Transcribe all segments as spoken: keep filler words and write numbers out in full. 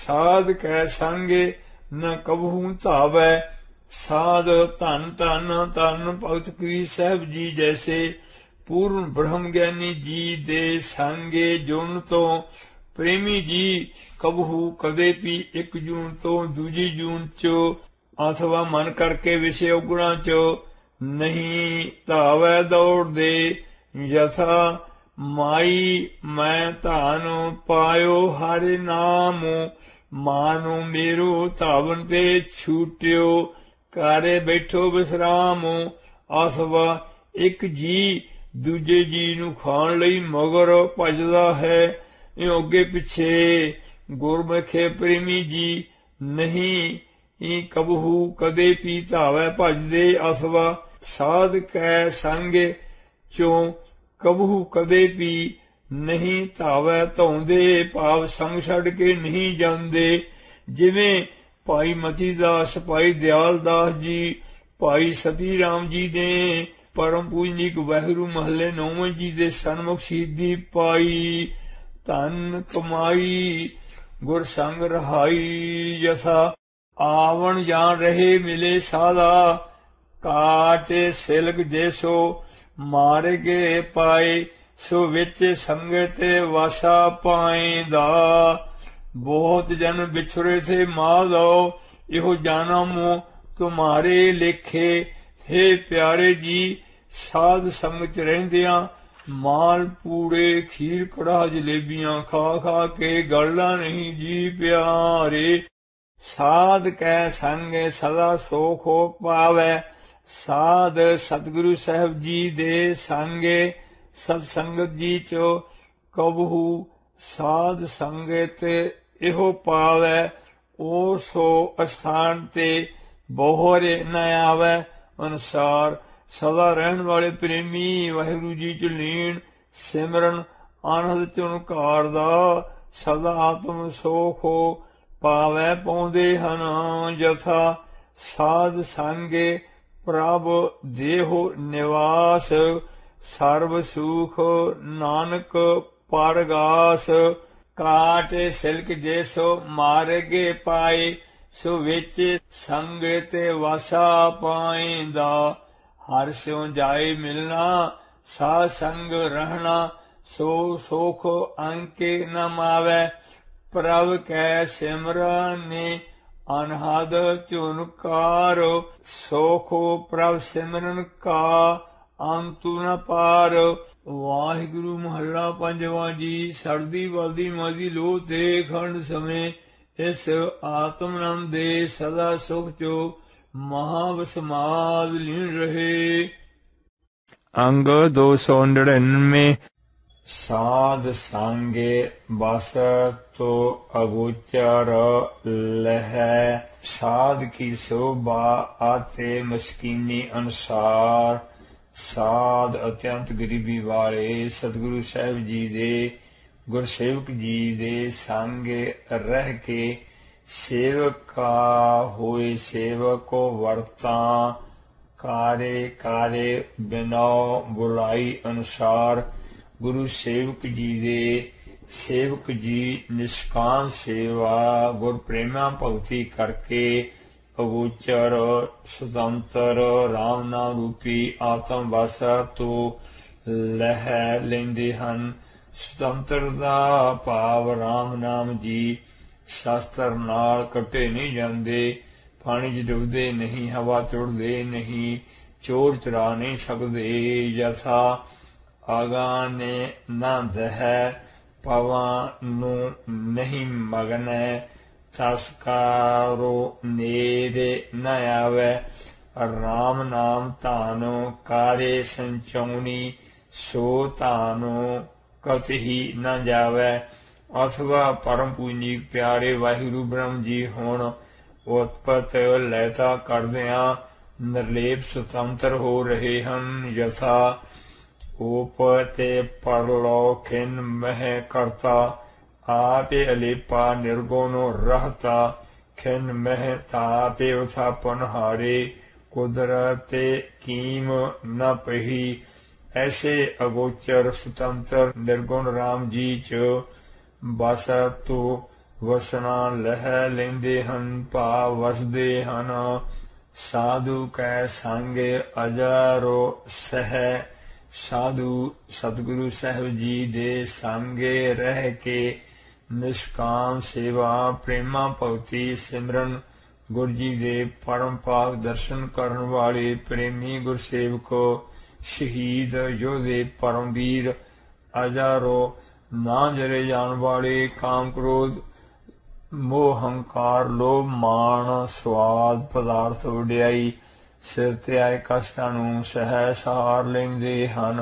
साध कै संगे न कबहू धावै। साध धन धन धन भगत कबीर साहब जी जैसे पूर्ण ब्रह्म ज्ञानी जी दे संगे जुन तो प्रेमी जी कबहू कदे भी एक जून तो दूजी जून चो अथवा मन करके विषय उगुणा चो नहीं धावै दौड़ दे। यथा माई मैं धान पायो हरे नाम मानो मेरो धावन ते छूट्यो कारे बैठो विश्राम। अथवा एक जी दूजे जी नू खाण लई मगर भजदा है इउं अगे पिछे गुरमुखे प्रेमी जी नहीं कबहू कदे भी धावै भजदे। अथवा साध कै संग चों कबहू कदे भी नहीं धावै धौंदे भाव संग छड़ के नहीं जांदे। जिवें भाई मती दास भाई दयाल दास जी भाई सती राम जी ने परम पूजनीक वाहिगुरू महले नौवें जी दे सन्मुख शहीदी पाई। धन कमाई गुर संग रहाई। यथा आवन जान रहे मिले साधा काटे सिलक जैसो मारे गे पाए सो विच संगत वासा पाएंदा। बहुत जन बिछुरे थे माधो इहो जाना मो तुम्हारे लेखे। हे प्यारे जी साध संगत रहंदियां माल पूड़े खीर कड़ाह जलेबियां खा खा के गलना नहीं जी प्यारे। साध कै संग सदा सोख हो पावै। साध सतगुरु साहब जी दे संगे सतसंगत जी चो कबहू साध संगत इहो पावै। ओ सो अस्थान ते बोहरे न आवे। अनुसार सदा रहन वाले प्रेमी वाहिगुरू जी च लीन सिमरन आनंद चुनकार दा सदा आत्म सोख हो पावै पाउंदे हन। यथा साध संगे प्रभ देहो निवास सर्व सुख नानक परगास। काटे सिलक जैसो मार्गे पाए सो विच संगत वासा पाएंदा। हर स्यों जाए मिलना साध संग रहना सो सुख अंके न मावै। प्रभ कै सिमरन ने अनहद चुनकार सोखो प्रभ सिमरन का अंतु न पार। वाहिगुरु महला पंजवा जी। सरदी बलदी मदी लो ते खंड समय इस आत्मनंद दे सदा सुख चो महावसमाद लीन रहे। अंग दो सौ निन्यानवे। साध संगे बस तो अगोचर लह। साध की शोभा आते मस्कीनी अनुसार। साध अत्यंत गरीबी वाले सतगुरु साहब जी दे गुरसेवक जी दे संग रह के सेवक का होए सेवक को वर्ता कारे कारे बिना बुलाई अनुसार। गुरु सेवक जी दे सेवक जी निष्काम सेवा गुर प्रेमा भगती करके अगोचर सुतंत्र राम नाम रूपी आत्म वासा तो लह लेंदे हन। सुतंत्र दा भाव राम नाम जी शास्त्र नाल कटे नहीं जांदे। पानी च डुबदे नहीं हवा चुड़दे नहीं चोर चुरा नहीं सकदे। यथा आगा ने ना दह पवा नू नहीं मगन तस्कारो नेरे न आवे। राम नाम तानो कारे संचौनी सो तानो कतही न जावे। अथवा परम पूजनीक प्यारे वाहिगुरु ब्रह्म जी हुण उत्पत लैता करदिया निर्लेप सुतंत्र हो रहे हन। यथा ऊपते परलो खिन मह करता आपे अलेपा निर्गुणो रहता। खिन मह तापे उथापन हारे कुदरते कीम न पही। ऐसे अगोचर स्वतंत्र निर्गुण राम जी च बस तो ਵਸਣਾ ਲਹਿ ਲੈਂਦੇ ਹਨ ਭਾ ਵਸਦੇ ਹਨ। ਸਾਧੂ ਕੈ ਸੰਗੇ ਅਜਾਰੋ ਸਹਿ। ਸਾਧੂ ਸਤਿਗੁਰੂ ਸਾਹਿਬ ਜੀ ਦੇ ਸੰਗੇ ਰਹਿ ਕੇ ਨਿਸ਼ਕਾਮ ਸੇਵਾ ਪ੍ਰੇਮਾ ਭਗਤੀ ਸਿਮਰਨ ਗੁਰ ਜੀ ਦੇ ਪਰਮ ਪਾਕ ਦਰਸ਼ਨ ਕਰਨ ਵਾਲੇ ਪ੍ਰੇਮੀ ਗੁਰਸੇਵਕੋ ਸ਼ਹੀਦ ਯੋਧੇ ਪਰਮਵੀਰ ਅਜਾਰੋ ਨਾ ਜਰੇ ਜਾਣ ਵਾਲੇ ਕਾਮ ਕ੍ਰੋਧ ਮੋਹ ਹੰਕਾਰ ਲੋਭ ਮਾਣ ਸਵਾਦ ਪਦਾਰਥ ਵਡਿਆਈ ਸਿਰ ਤੇ ਆਏ ਕਸ਼ਟਾਂ ਨੂੰ ਸਹਿ ਸਹਾਰ ਲੈਂਦੇ ਹਨ।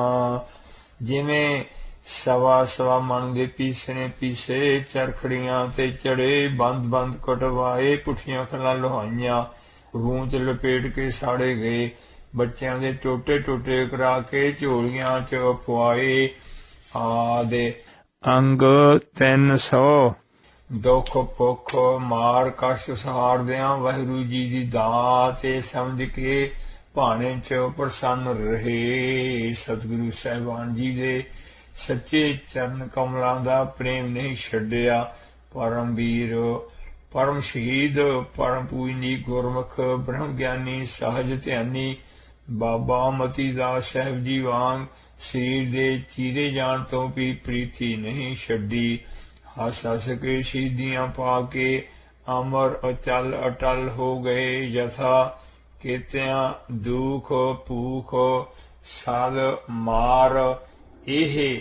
ਜਿਵੇਂ ਸਵਾ ਸਵਾ ਮਨ ਦੇ ਪੀਸਣੇ ਪੀਸੇ ਚਰਖੜੀਆਂ ਤੇ ਚੜੇ ਬੰਦ ਬੰਦ ਕਟਵਾਏ ਪੁੱਠੀਆਂ ਖੱਲਾਂ ਲੋਹਾਈਆਂ ਗੂੰਚ ਲਪੇਟ ਕੇ ਸਾੜੇ ਗਏ ਬੱਚਿਆਂ ਦੇ ਟੋਟੇ ਟੋਟੇ ਕਰਾ ਕੇ ਝੋਲੀਆਂ ਚ ਪਵਾਏ ਆਦੇ ਅੰਗ ਤਿੰਨ ਸੌ ਦੁੱਖ ਭੁੱਖ ਮਾਰ ਕਸ਼ਟ ਸਹਾਰਦਿਆਂ ਵਾਹਿਗੁਰੂ ਜੀ ਦੀ ਦਾਤ ਸਮਝ ਕੇ ਭਾਣੇ ਚ ਪ੍ਰਸੰਨ ਰਹੇ। ਸਤਿਗੁਰੂ ਸਾਹਿਬਾਨ ਜੀ ਦੇ ਸੱਚੇ ਚਰਨ ਕਮਲਾਂ ਦਾ ਪ੍ਰੇਮ ਨਹੀਂ ਛੱਡਿਆ। ਪਰਮਵੀਰ ਪਰਮ ਸ਼ਹੀਦ ਪਰਮ ਪੂਜਨੀ ਗੁਰਮੁਖ ਬ੍ਰਹਮ ਗਿਆਨੀ ਸਹਜ ਧਿਆਨੀ ਬਾਬਾ ਮਤੀ ਦਾਸ ਸਾਹਿਬ ਜੀ ਵਾਂਗ ਸਰੀਰ ਦੇ ਚੀਰੇ ਜਾਣ ਤੋਂ ਵੀ ਪ੍ਰੀਤੀ ਨਹੀਂ ਛੱਡੀ। ਹੱਸ ਹੱਸ ਕੇ ਸ਼ਹੀਦੀਆਂ ਪਾ ਕੇ ਅਮਰ ਅਚਲ ਅਟਲ ਹੋ ਗਏ। ਯਥਾ ਕੀਤਿਆਂ ਦੁਖ ਭੂਖ ਸਾਲ ਮਾਰ ਇਹ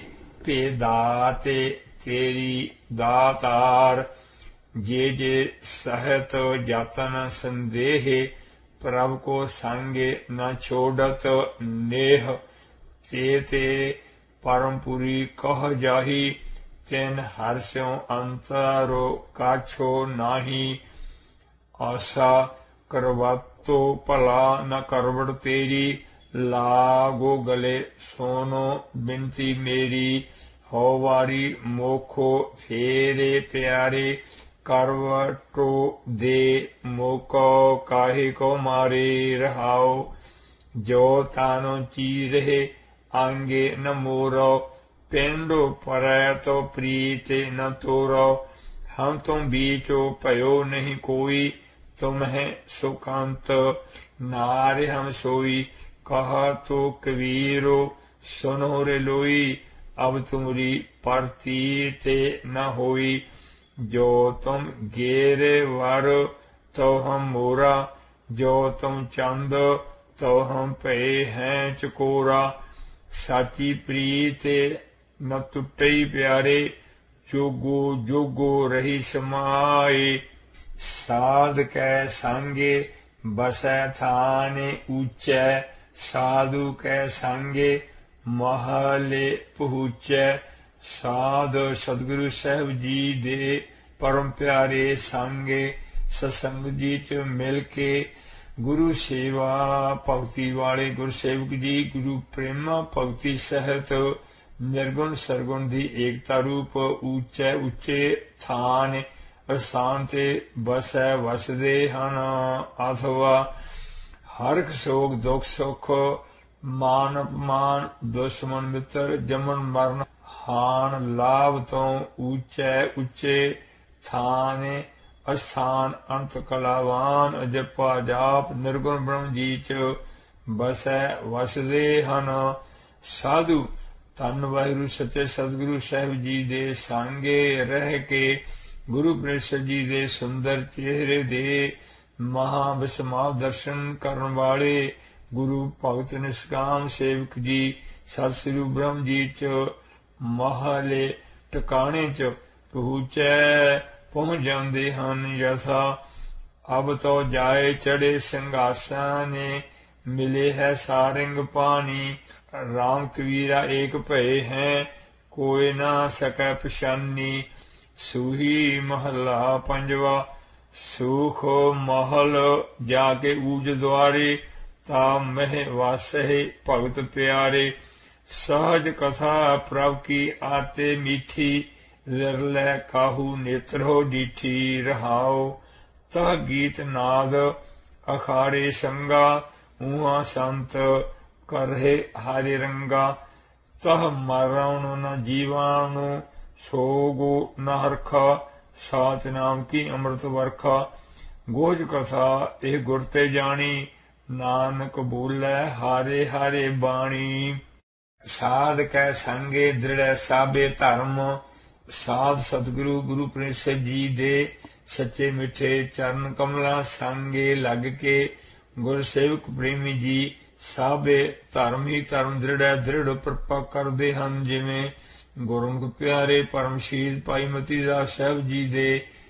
ਭੇਦਾਤੇ ਤੇਰੀ ਦਾਤਾਰ। ਜੇ ਜੇ ਸਹਿਤ ਜਾਤਨ ਸੰਦੇਹ ਪ੍ਰਭ ਕੋ ਸੰਗੇ ਨ ਛੋੜਤ ਨੇਹ। ਤੇ ਤੇ ਪਰਮਪੁਰੀ ਕਹ ਜਾਹੀ ਤਿਨ ਹਰ ਸਿਉ ਅੰਤਰੋ ਕਾਛੋ ਨਾਹੀ। ਆਸਾ ਕਰਵਾਤੋ ਭਲਾ ਨ ਕਰਵੜ ਤੇਰੀ ਲਾਗੋ ਗਲੇ ਸੋਨੋ ਬਿਨਤੀ ਮੇਰੀ। ਹੋ ਵਾਰੀ ਮੋਖੋ ਫੇਰੇ ਪਿਆਰੇ ਕਰਵਟੋ ਦੇ ਮੋਕੋ ਕਾਹੇ ਕੋ ਮਾਰੇ ਰਹਾਓ। ਜੋ ਤਾਨੋ ਚੀਰੇ ਆਂਗੇ ਨ ਮੋਰੋ ਪਿੰਡੋ ਪਰੈ ਤੋ ਪ੍ਰੀਤ ਨ ਤੋਰੋ। ਹਮ ਤੁਮ बीचो भयो नहीं कोई तुम्हें सुकांत नारे हम सोई। कहा तो कबीरो सुनो रे लोई अब तुमरी प्रतीत न होई। जो तुम गेरे वर तो हम मोरा जो तुम चंद तो हम पे हैं चकोरा। साची प्रीत न टुटई प्यारे जोगो जोगो रही समाए। साध कै संगे बसै थाने ऊंचे साधु कै संगे महले पहुँचे। साध सतगुरु साहब जी दे परम प्यारे संगे सत्संग जी च मिल के गुरु सेवा भगती वाले गुरसेवक जी गुरु प्रेमा भगती सहित निर्गुण सरगुण दी एकता रूप ऊंचे उच्चे थान अस्थान ते बसै वसदे हन। अथवा हरक सोग दुख सुख मान अपमान दुश्मन मित्र जमन मरण हान लाभ तो ऊंचे उच्चे थान अस्थान अंत कलावान जपा जाप निर्गुण ब्रह्म जी च बसै वसदे हन। साधु धन वाहिगुरु सच्चे सतगुरु साहिब जी दे सांगे रह के गुरु प्रेषद जी दे सुंदर चेहरे दे महा विस्माद दर्शन करन वाले गुरु भगत निष्काम सेवक जी सत श्री ब्रह्म जी च महले टकाने च पहुँचे पहुँच जाते हैं। यथा अब तो जाए चढ़े सिंहासन मिले है सारंग पानी। राम कबीरा एक भय हैं कोई ना सकै पछानी। सूही महला पंजवा सुख महल जाके ऊज द्वारे ता मह वासहे भगत प्यारे। सहज कथा प्रभ की आते मीठी विरलै काहू नेत्र हो डीठी रहाओ। तह गीत नाद अखाड़े संगा ऊहा संत करहे हरि रंगा। तह मरण न जीवाणु सोगो न हरखा साच नाम की अमृत वर्खा। गोज कथा एह गुर ते जानी, नानक बोलै हारे हारे बाणी। साध कै संगे दृढ़ साबे धर्म, साध सतगुरु गुरु प्रेषद जी दे। सच्चे मिठे चरण कमला संगे लग के, गुर सेवक प्रेमी जी साबे धर्म ही धर्म दृढ़ दृढ़ प्रपा करते हैं। जिमें गुरमुख प्यारे परम शहीद भाई मती दास साहब जी दे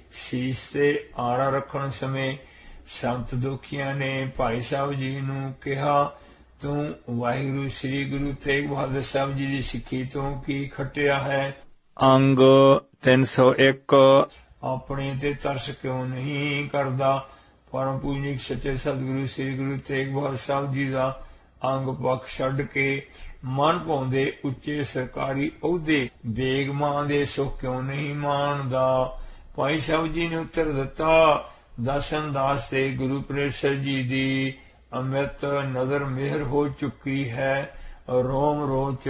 शीश ते आरा रखण समय संत दुखिया ने भाई साहब जी नूं कहा, तू वाहिगुरु श्री गुरु तेग बहादुर साहब जी की सिੱਖੀ तो की खटिया है। अंग तीन सौ एक। अपने ते तरस क्यों नहीं करदा, परम पूजनिक सच्चे सतगुरु श्री गुरु तेग बहादुर साहब जी का अंग पक्ष छड्ड के मन पाउंदे उच्चे सरकारी अहुदे, बेगमां दे सुख क्यों नहीं माणदा। भाई साहब जी ने उत्तर दिता, दसन दास ते गुरु प्रेषद जी दी अमृत नजर मेहर हो चुकी है। रोम रोच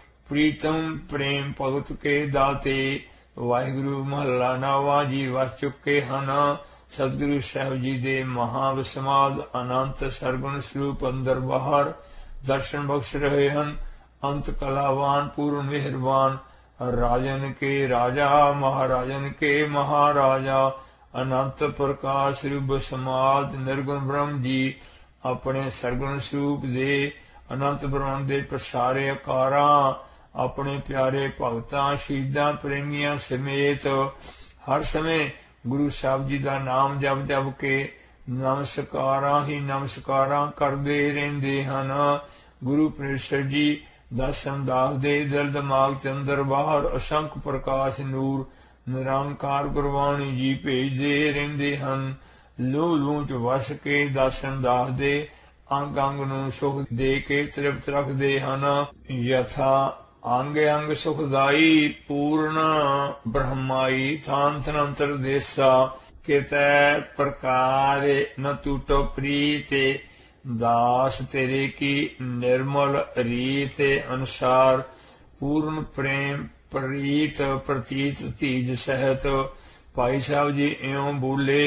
प्रीतम प्रेम भगत के दाते, वाहिगुरु महला नावा जी वस चुके हैं। सतगुरु साहब जी दे महाविस्माद अनंत सरगुण स्वरूप अंदर बाहर दर्शन बख्श रहे हैं। अंत कलावान पूर्ण मेहरबान, राजन के राजा महाराजन के महाराजा, अनंत प्रकाश रूप समाद निर्गुण ब्रह्म जी अपने सरगुण स्वरूप दे अनंत ब्रह्मांड दे प्रसारे अकारा, अपने प्यारे भगतां शहीदां प्रेमियां समेत हर समय गुरु साहब जी का नाम जप जप के नमस्कारां ही नमस्कारां करते रहंदे हन। गुरु प्रेषद जी दसन दास दे दिल दिमाग चंद्र बाहर असंख प्रकाश नूर निरंकार गुरबाणी जी भेजते रहंदे हन। लूह लूह च वस के दसन दास दे अंग अंग नूं सुख दे के तृप्त रखते हन। यथा अंग अंग सुखदाई पूर्ण ब्रह्माई, थान थनंतर देसा कितै प्रकार न टूटो प्रीते, दास तेरे की निर्मल रीत अनुसार, पूर्ण प्रेम प्रीत प्रतीत तीज सहत। भाई साहब जी इयों बोले,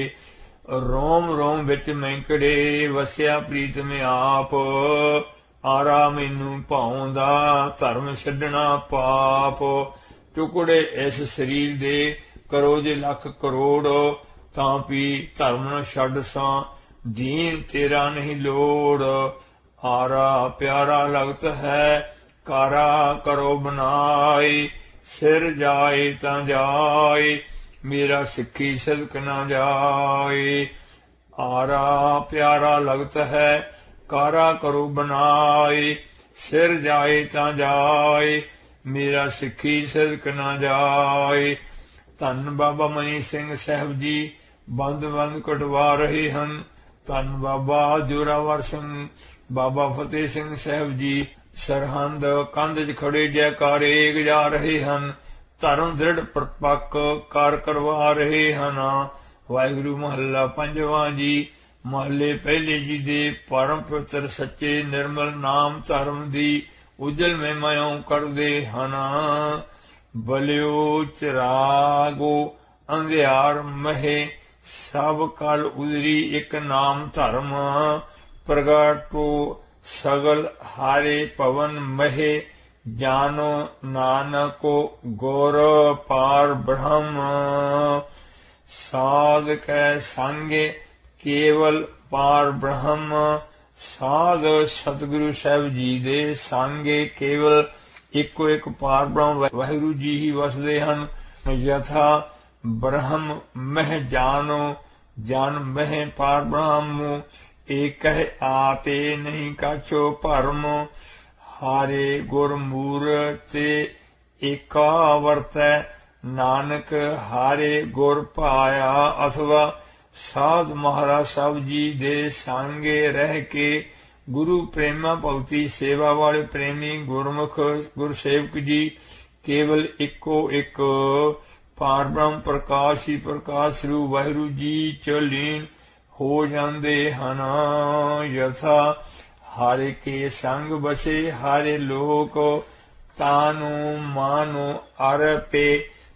रोम रोम विच मैंकड़े वसिया प्रीत में आप, आरा मैनू भाउंदा धर्म छड्डना पाप। टुकड़े इस शरीर दे करो जे लख करोड़, तां भी धर्म न छड्ड सां, दीन तेरा नहीं लोड़। आरा प्यारा लगत है कारा करो बनाए, सिर जाए तां जाए मेरा सिक्खी सदक न जाए। आरा प्यारा लगत है कारा करो बनाए, सिर जाए तां जाए मेरा सिक्खी सदक न जाए। धन बाबा मनी सिंह साहब जी बंद बंद कटवा रहे हैं। धन बाबा जोरावर सिंह बाबा फतेह सिंह साहब जी सरहंद कंध च खड़े जयकारे गजा रहे हैं। धर्म दृढ़ प्रपक कार करवा रहे हैं। वाहिगुरु महला पंजवा जी महले पहले जी दे परम पवित्र सच्चे निर्मल नाम धर्म दी उजल महिमाओं करदे हन। बलियो चिरागो अंधियार महे, सब कल उदरी एक नाम धर्म, प्रगटो सगल हारे पवन महे, जानो नानको गौर पार ब्रह्म। साध कै संगे केवल पार ब्रह्म, साध सतगुरु साहब जी दे संगे केवल इको एक पार ब्रह्म वाहिगुरु जी ही वसदे हन। यथा ब्रह्म मह जानो, जान मह पार ब्रह्म, एक आते नहीं काछो भरम। हारे गुर मूरते एका वर्तै, नानक हारे गुर पाया। अथवा साध महाराज साहब जी दे सांगे रह के गुरु प्रेमा भगती सेवा वाले प्रेमी गुरमुख गुरसेवक जी केवल इको एक पार ब्रह्म प्रकाश ही प्रकाश रूप वाहिगुरु जी च लीन हो जाते हन। यथा हारे के संग बसे हारे लोक, तानु मानो अर पे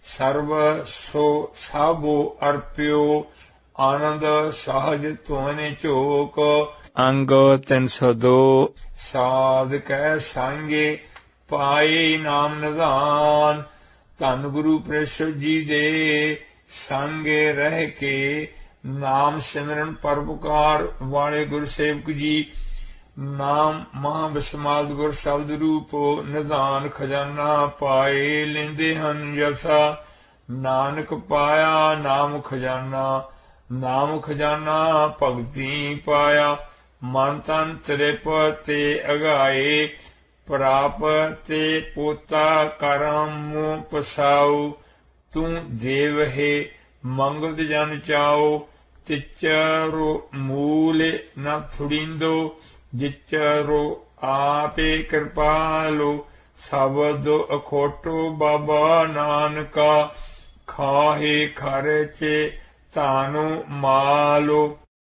सर्व सो साबो अर्प्यो आनंद सहज तुमने चोक। अंग तीन सौ दो। साध कै सांगे पाए नाम निधान, धन गुरु प्रेषद जी दे संगे रह के नाम सिमरन परोपकार वाले गुरु सेवक जी। नाम महाविस्माद गुर शब्द रूप निधान खजाना पाए लेंदे हन जैसा। नानक पाया नाम खजाना, नाम खजाना भगती पाया। मन तन त्रिप ते अगाए, प्राप ते पोता करम पसाओ। तू देव है मंगल जन चाओ, तिचरो मूल न थुड़िंदो। जिचरो आपे कृपालो, शब्द अखोटो बाबा नानका। खाहे खर्चे तानो मालो,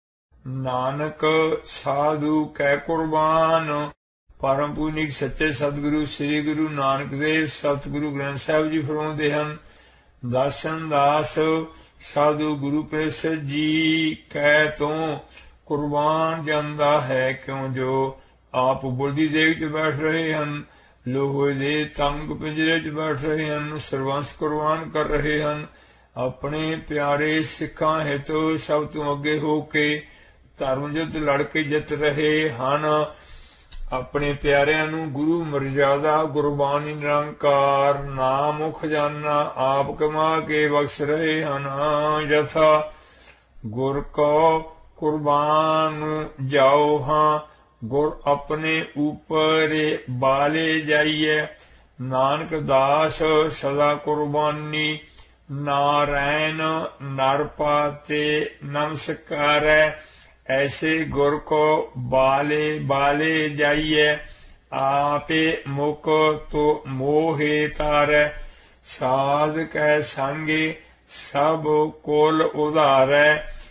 नानक साधु कै कुर्बान। परम पूनिक सच्चे सतगुरु श्री गुरु नानक देव सतगुरु ग्रंथ साहिब जी फरमाते हैं, दासन दास साधु गुरु प्रेषद जी कै तो कुर्बान ਜਾਂਦਾ है क्यों। जो आप बुलदी देग च बैठ रहे हैं, लोहे दे तंग पिंजरे च बैठ रहे हैं, सर्वंस कुर्बान कर रहे हैं। अपने प्यारे सिखां हेतु सब तो अगे होके धर्म युद्ध लड़ के जित रहे हैं। अपने प्यारिਆਂ ਨੂੰ गुरु मर्यादा गुरबानी निरंकार नाम खजाना आप कमा के बख्श रहे हैं। यथा गुर को कुर्बान जाओ हाँ, गुर अपने ऊपर बाले जाइए। नानक दास सदा कुर्बानी, नारायण नर पाते नमस्कार। ऐसे गुर को बाले बाले जाइए, आपे मुख तो मोहे तारे। साध कै संगे सब कोल उधारै,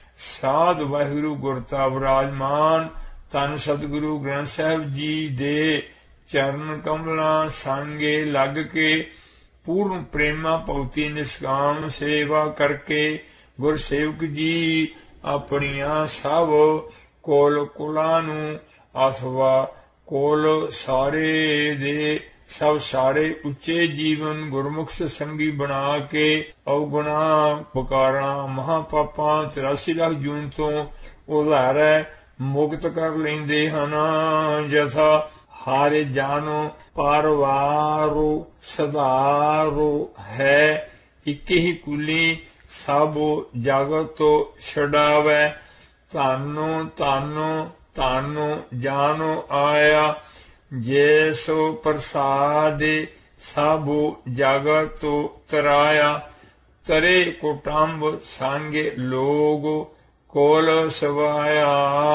साध वाहिगुरु गुरता विराजमान। धन सतगुरु ग्रंथ साहिब जी दे चरण कमला सांगे लग के, पूर्ण प्रेमा भगति निष्काम सेवा करके गुर सेवक जी अपनिया सब कोल कुला नू अथवा कोल सारे दे सब सारे उच्चे जीवन गुरमुख संगी बना के अवगुणा बकारा महापापा चौरासी लाख जून तो उधारै मुक्त कर लेंदे हन। जैसा हारे जानो परवारो सदारो है, एक ही कुली सब जगत तो छड़ावै। तानो तानो तानो जानो आया, जैसो प्रसाद सबो जगत तो तराया। तरे कुटुंब सांगे लोग कोल सवाया,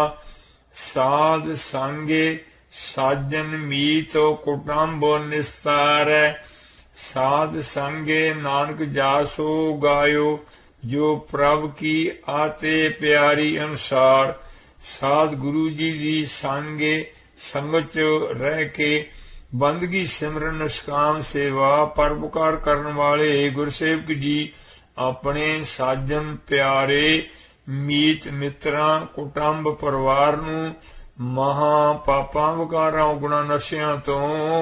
साध सांगे साजन मीत कुटुंब निस्तार। साध संगे नानक जासो गायो, जो प्रभ की आते प्यारी अनुसार। साध गुरु जी दी सांगे संगत रह के बंदगी सिमरन निष्काम सेवा परोपकार करने वाले गुरसेवक जी अपने साजन प्यारे मीत मित्रां कुटुंब परिवार नू महा पापां विकारां गुणां नशियां तो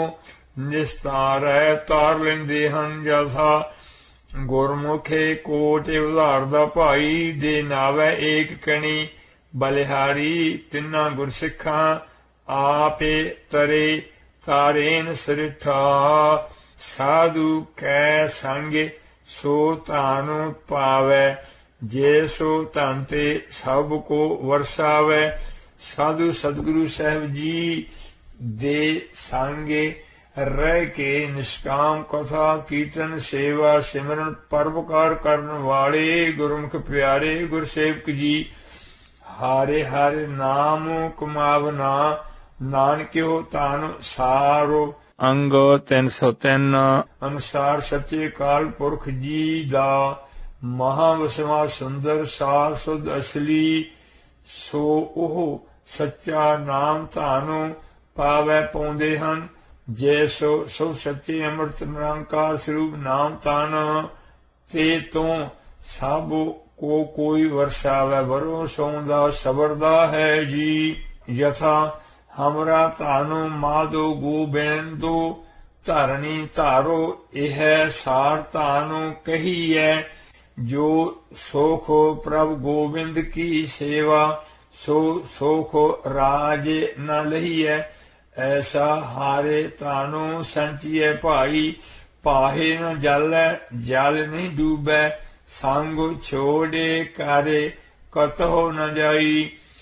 निस्तार है तार लेंदे हन। जैसा गुरमुखे कोट उधार दा भाई दे नावे एक कणी, बलिहारी तिन्ना गुरसिखां आपे तरे तारेन सरिठा। साधु कै संगे सो तानु पावै, जे सो धन ते सब को वरसावै। साधु सतगुरु साहिब जी दे संगे रह के निष्काम कथा कीर्तन सेवा सिमरन परोपकार करने वाले गुरमुख प्यारे गुरसेवक जी हारे हारे नाम कमावना, नानक्यो तान सारो। अंग तीन सौ तीन अनुसार सच्चे काल पुरख जी दा महावसवा सुंदर सार सुध असली, सो ओह सच्चा नाम तानो पावै पाउंदे हन। जैसो सो सच्चे अमृत निरंकार स्वरूप नाम तान ते तो सब को कोई वर्षावे बरो सौंदा सबरदा है जी। यथा हमरा तानो माधो गोबिंदो धरणी धारो यह सार तानो कही है। जो सोख प्रभु गोविंद की सेवा सो सोख राज न लही है। ऐसा हारे तानो संचिए भाई पाहे न जल जल नहीं डूबे। संग छोड़े करे कतहो न जाई।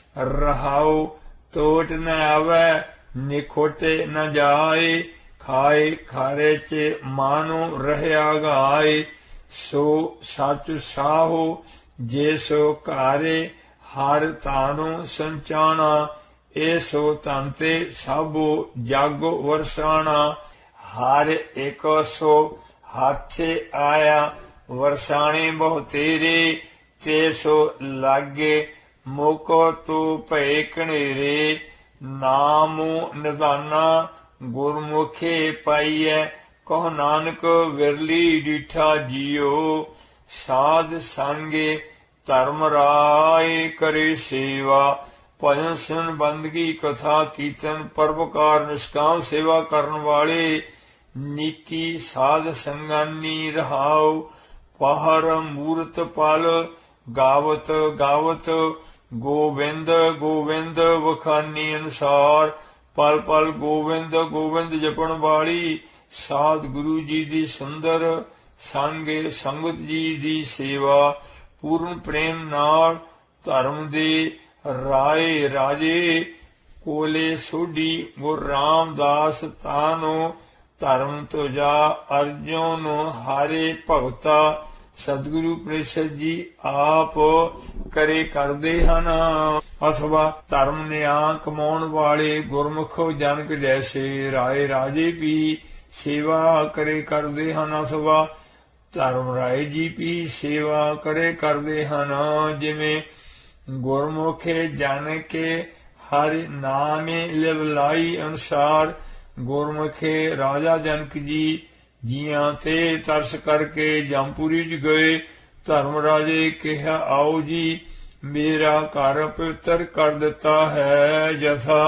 रहाओ तोट न आवे निखोटे न जाए। खाए खारे चे मानो रहया गाए। सो सच साहो जे सो कारे हर तानो संचाना। ऐसो तंते सबो जागो वर्षाना। हर एक सो हाथे आया वर्षाने बहु तेरे। ते सो लागे मोको तू भय कनेरे। नामो निदाना गुरमुखे पाइय कहो नानक विरली डिठा जियो। साध संगे धर्म राय करे सेवा। भजन सुन बंदगी कथा कीर्तन परोपकार निष्काम सेवा करन वाले। नीकी साध संगानी रहाओ पहर मूरत पल गावत गावत। गोविंद गोविंद वखानी अनुसार पल पल गोविंद गोविंद जपण वाली। साध गुरु जी दी सुंदर संगे संगत जी दी सेवा। पूर्ण प्रेम नाल धर्म दे राय राजे। कोले सोढ़ी गुर रामदास तानो। धर्म तुझा अर्जुन हारे भगता। सतगुरु परिषद जी आप करे करदे हन। अथवा धर्म न्याय कमाउण वाले गुरमुख जनक जैसे राय राजे भी सेवा करे करदे हन। अथवा धर्म राय जी भी सेवा करे करदे हन। जिवें गुरमुखे जन के हरि नामे लिवलाई अनुसार गुरमुखे राजा जनक जी जियां ते तरस करके जमपुरी च गए। धर्म राजे कहा आओ जी मेरा घर पवित्र कर दिता है। जथा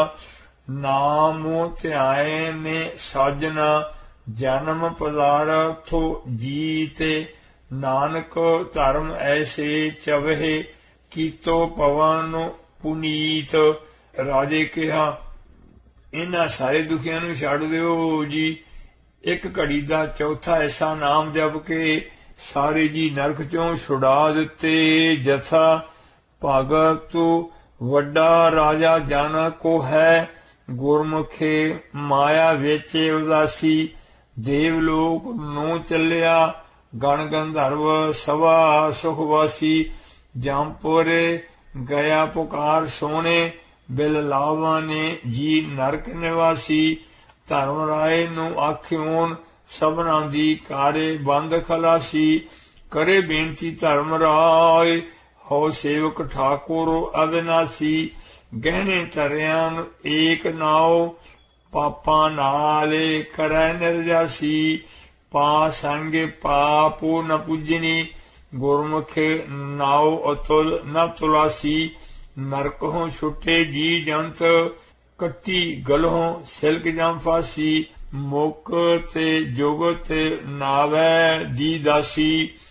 नामो ध्याए ने साजना जन्म पदारथो जीते। नानक धर्म ऐसे चवहे कीतो पवन पुनीत। राजे कहा इन्हां सारे दुखियां नूं छड्ड दिओ जी। एक घड़ी दा चौथा ऐसा नाम जप के सारे जी नरक चों छुड़ा दिते। जथा भगत वड्डा राजा जन को है। गुरमुखे माया वेचे उदासी। देवलोक नो चलिया गण गंधर्व सभा सुखवासी। जमपुरे गया पुकार सोने बिल लावा ने जी नरक निवासी। धर्म राय नू आख्योन सबना दी कारे बंद खलासी। करे बेनती धर्म राय हो सेवक ठाकुर अविनाशी। गहने तरियान एक नाव पापा नाले करे निर्जासी। पा संगे पापो न पूजनी। गुरमुखे नाव अतुल न तुलासी। नरकों छुटे जी जंत कट्टी गलों सिल्क जम फासी। मुक ते जुगत नावै दी दासी।